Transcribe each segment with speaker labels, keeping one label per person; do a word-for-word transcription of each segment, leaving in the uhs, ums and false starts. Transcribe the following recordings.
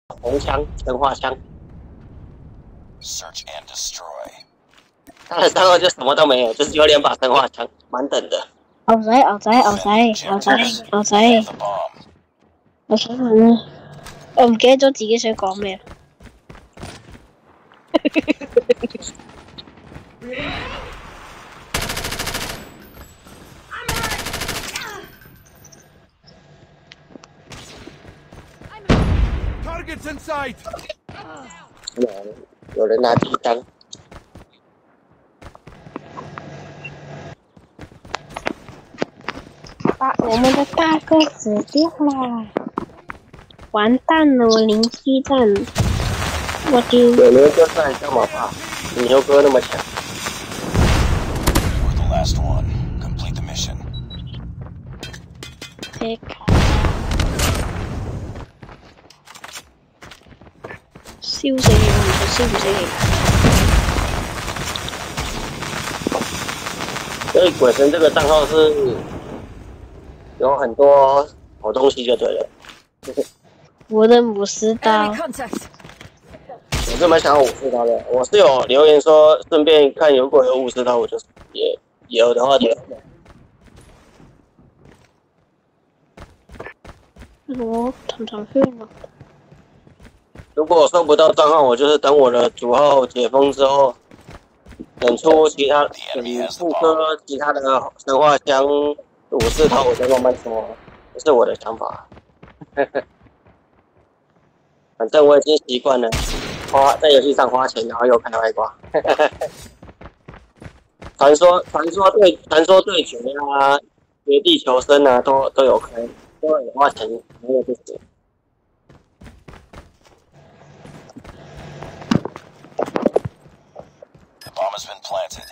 Speaker 1: 红枪、生化枪。
Speaker 2: Search and destroy。
Speaker 1: 他的三号就什么都没有，就是有两把生化枪，满等的。
Speaker 3: 牛仔牛仔牛仔牛仔牛仔，我想問咧，我唔記得咗自己想講咩。
Speaker 4: Targets in sight。
Speaker 1: 有人拿鸡蛋。
Speaker 3: 把我们的大哥死掉了，完蛋了！我零七战，我丢。
Speaker 1: 有人就算干嘛怕？你牛哥那么强。
Speaker 2: You're the last one. Complete the mission.
Speaker 3: 可以卡。燒死你！我唔信燒唔死你。
Speaker 1: 所以鬼神这个账号是有很多好东西就对了。
Speaker 3: 我的武士刀。
Speaker 1: 我是蛮想要武士刀的，我是有留言说顺便看如果有武士刀，我就也有的话就。
Speaker 3: 我常常去吗？
Speaker 1: 如果我收不到账号，我就是等我的主号解封之后，等出其他等复刻其他的生化枪、武士刀，我再慢慢说，这是我的想法。反正我已经习惯了花在游戏上花钱，然后又开外挂。传说传说对传说对决啊，绝地求生啊，都都有开，都有花钱，没有不行。
Speaker 2: The bomb has been planted.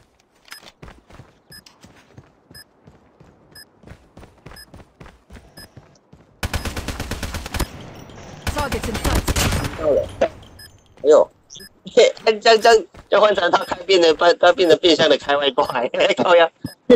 Speaker 5: Targets in sight.
Speaker 1: 到了，哎呦，嘿，这样这样就换成他开变得变，他变得变相的开外挂，靠呀！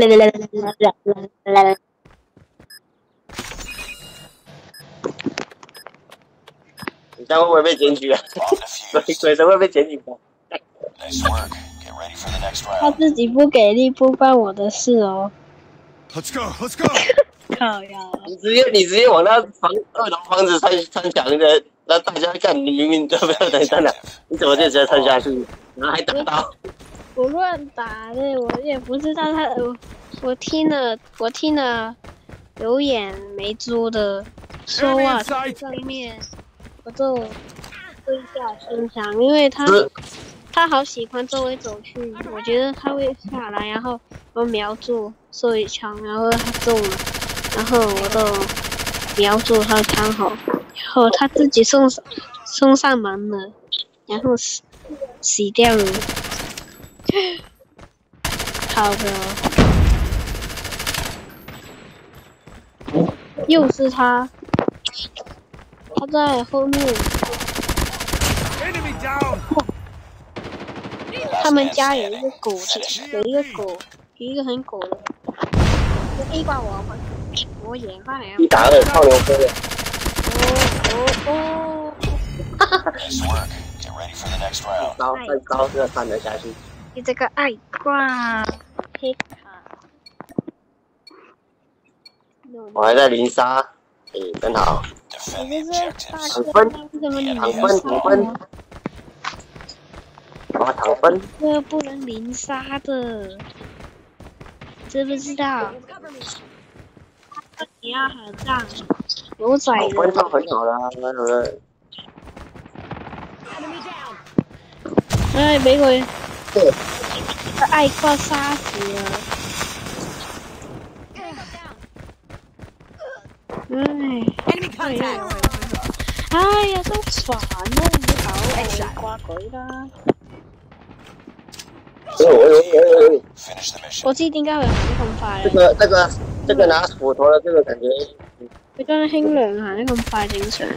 Speaker 1: 你这样会不会被检举啊？鬼鬼神会被检举的。
Speaker 2: Nice work. Get ready for the next
Speaker 3: 他
Speaker 2: round.
Speaker 3: 自己不给力，不关我的事哦。
Speaker 4: Let's go, let's go。
Speaker 3: 靠呀！
Speaker 1: 你直接你直接往那房二楼房子穿穿墙的，那大家看你明明都没有等真的，你怎么就直接穿下去，然后还打到？
Speaker 3: 我乱打的，我也不知道他，我我听了我听了有眼没珠的说话上面，我就挥下心想，因为他他好喜欢周围走去，我觉得他会下来，然后我瞄住射一枪，然后他中了，然后我就瞄住他的枪口，然后他自己送上送上门了，然后死死掉了。好的，又是他，他在后面。
Speaker 4: Enemy down。
Speaker 3: 他们家有一个狗的，有一个狗，有一个很狗的。A 挂我，我演化了。
Speaker 1: 一打二超牛飞了。
Speaker 3: 哦哦哦！
Speaker 2: Nice work. Get ready for the next round.
Speaker 1: 高再高这看得下去。
Speaker 3: 你这个爱挂黑卡。
Speaker 1: 我还在零杀，诶，真好。
Speaker 2: Defend
Speaker 3: 你
Speaker 2: the
Speaker 3: 这是大
Speaker 2: objectives.
Speaker 3: 哥，
Speaker 1: 分
Speaker 3: 为什么你
Speaker 1: 躺分躺分，我躺分。
Speaker 3: 这不能零杀的，知不知道？你要很让牛仔
Speaker 1: 躺分
Speaker 3: 的。
Speaker 1: 就很好了，对不对？
Speaker 3: 哎，俾佢
Speaker 1: 对，
Speaker 3: 愛瓜殺死了。唉，哎呀，哎呀，都煩啦，唔好愛瓜佢啦。
Speaker 1: 哎呦哎呦哎呦哎呦！
Speaker 2: Finish the mission.
Speaker 3: 我知點解佢行得咁快
Speaker 1: 这
Speaker 3: 啦，
Speaker 1: 个这个这个拿斧头的这个感觉，
Speaker 3: 佢將輕量行得咁快正常。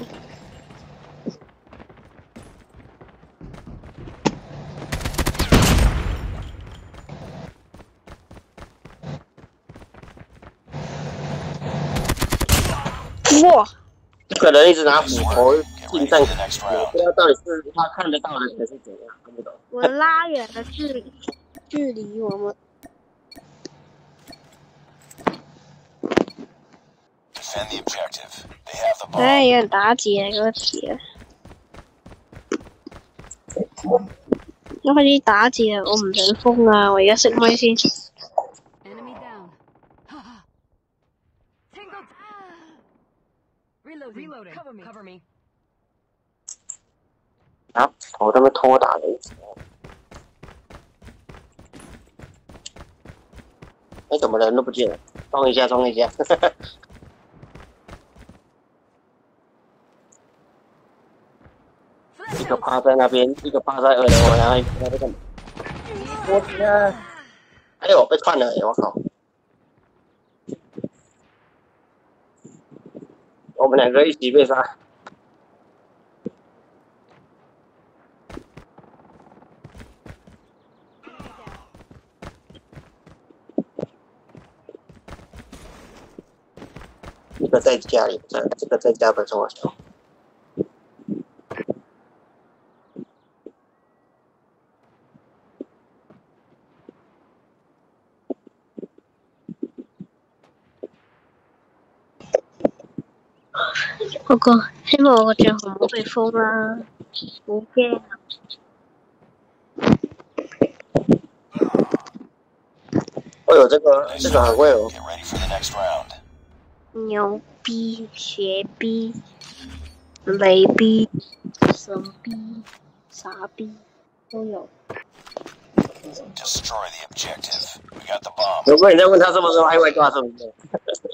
Speaker 3: 哇！
Speaker 1: 这个人一直拿斧头近战，我不知道到底是他看得到的还是怎样，看不懂。
Speaker 3: 我拉远了距离，距离我们。
Speaker 2: Defend the objective. They have the
Speaker 3: 哎，
Speaker 2: bomb.
Speaker 3: 有点打解，给我解。因為啲打字啊，我唔想封啊，我而家熄咪先。
Speaker 5: Enemy down. Tangled. Reloading. Reloading. Cover me. Cover me.
Speaker 1: 啊，我他妈拖打了一次。哎，怎么人都不见了？装一下，装一下。一个趴在那边，一个趴在二楼，然后一个在干嘛？我天！哎呦，被串了！我靠！我们两个一起被杀。一个在家里，这这个在家本身我笑。
Speaker 3: 嗰個希望我個帳號唔好被封啦，好驚啊！
Speaker 1: 哎呦，這個這個很貴哦。
Speaker 2: Get ready for the next round.
Speaker 3: 牛逼、邪逼、雷逼、神逼、傻逼都有。
Speaker 2: Destroy the objective. We got the bomb.
Speaker 1: 如果你再問他是不是愛外掛是不是？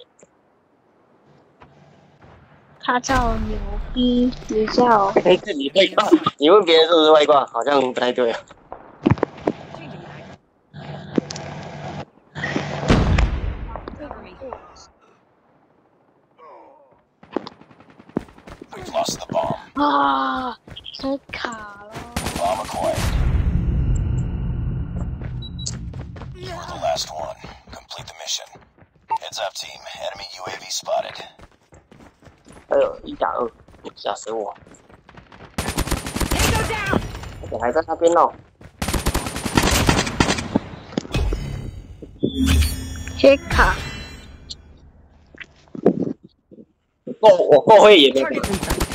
Speaker 3: 他叫牛逼，你叫
Speaker 1: 自己外掛，你問別人是不是外掛，好像不太對啊。
Speaker 2: We've lost the bomb.
Speaker 3: 啊，太卡了。
Speaker 2: Bomb acquired. You were the last one. Complete the mission. Heads up, team. Enemy U A V spotted.
Speaker 1: 哎呦，一打二，吓死我！我还在那边呢。
Speaker 3: 黑卡，
Speaker 1: 后我后会也没。
Speaker 5: Targets in sight.